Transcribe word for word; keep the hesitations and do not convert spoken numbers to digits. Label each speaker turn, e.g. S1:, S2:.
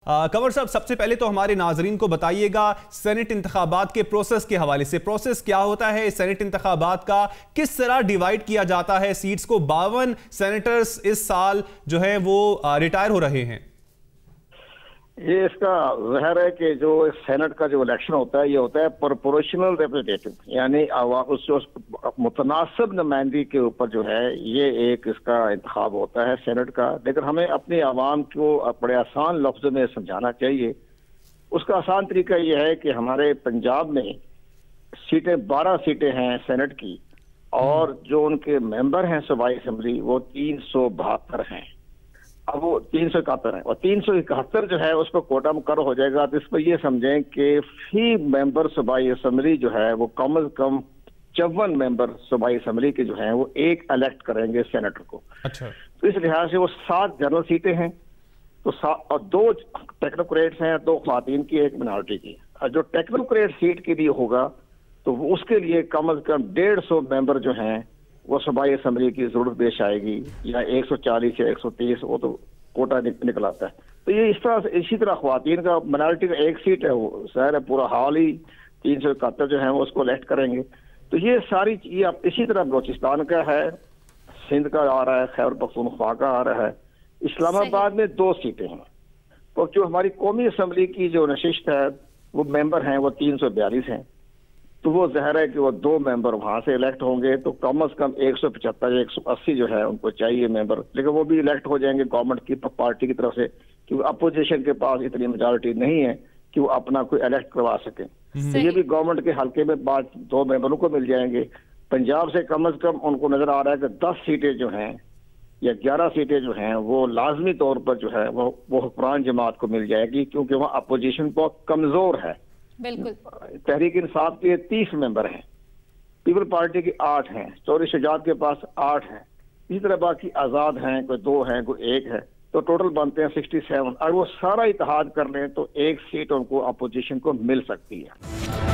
S1: कंवर साहब, सबसे पहले तो हमारे नाजरीन को बताइएगा सेनेट इंतखाबात के प्रोसेस के हवाले से, प्रोसेस क्या होता है सेनेट इंतखाबात का, किस तरह डिवाइड किया जाता है सीट्स को? बावन सेनेटर्स इस साल जो है वो रिटायर हो रहे हैं।
S2: ये इसका जहर है कि जो सेनेट का जो इलेक्शन होता है ये होता है प्रोपोर्शनल रिप्रेजेंटेटिव, यानी उस जो मुतनासिब नुमाइंदगी के ऊपर जो है ये एक इसका इंतखाब होता है सेनेट का। लेकिन हमें अपनी आवाम को बड़े आसान लफ्जों में समझाना चाहिए। उसका आसान तरीका ये है कि हमारे पंजाब में सीटें बारह सीटें हैं सेनेट की, और जो उनके मेंबर हैं सूबाई असम्बली वो तीन सौ बहत्तर हैं। अब वो तीन सौ इकहत्तर है और तीन सौ इकहत्तर जो है उस पर कोटा मुकर हो जाएगा। तो इस पर ये समझें कि फी मेंबर सूबाई असम्बली जो है वो कम अज कम चौवन मेंबर सूबाई असम्बली के जो हैं वो एक इलेक्ट करेंगे सेनेटर को।
S1: अच्छा।
S2: तो इस लिहाज से वो सात जनरल सीटें हैं, तो सात और दो टेक्नोक्रेट्स हैं, दो ख्वातीन की, एक मिनॉरिटी की। और जो टेक्नोक्रेट सीट के लिए होगा तो उसके लिए कम अज कम डेढ़ सौ मेंबर जो हैं वो सूबाई असम्बली की जरूरत पेश आएगी, या एक सौ चालीस या एक सौ तीस, वो तो कोटा निकल आता है। तो ये इस तरह से इसी तरह ख्वातीन का मिनॉरिटी का एक सीट है, वो शहर है पूरा हाल ही तीन सौ इकहत्तर जो है वो उसको इलेक्ट करेंगे। तो ये सारी ये इसी तरह बलोचिस्तान का है, सिंध का आ रहा है, खैबर पख्तूनख्वा का आ रहा है, इस्लामाबाद में दो सीटें हैं। और जो हमारी कौमी असम्बली की जो नशिस्त है वो मेंबर हैं वो तीन सौ बयालीस हैं। तो वो जहर है कि वो दो मेंबर वहां से इलेक्ट होंगे, तो कम अज कम एक सौ पचहत्तर एक सौ अस्सी जो है उनको चाहिए मेंबर। लेकिन वो भी इलेक्ट हो जाएंगे गवर्नमेंट की पार्टी की तरफ से, क्योंकि अपोजिशन के पास इतनी मेजॉरिटी नहीं है कि वो अपना कोई इलेक्ट करवा सके। तो ये भी गवर्नमेंट के हल्के में बाद दो मेंबरों को मिल जाएंगे। पंजाब से कम अज कम उनको नजर आ रहा है कि दस सीटें जो हैं या ग्यारह सीटें जो हैं वो लाजमी तौर पर जो है वो वो हुक्मरान जमात को मिल जाएगी, क्योंकि वहाँ अपोजिशन बहुत कमजोर है।
S3: बिल्कुल।
S2: तहरीक इंसाफ के तीस मेंबर हैं, पीपल पार्टी के आठ हैं, चौधरी शुजात के पास आठ हैं, इसी तरह बाकी आजाद हैं, कोई दो हैं, कोई एक है, तो टोटल बनते हैं सिक्सटी सेवन। और वो सारा इत्तेहाद कर लें तो एक सीट उनको अपोजिशन को मिल सकती है।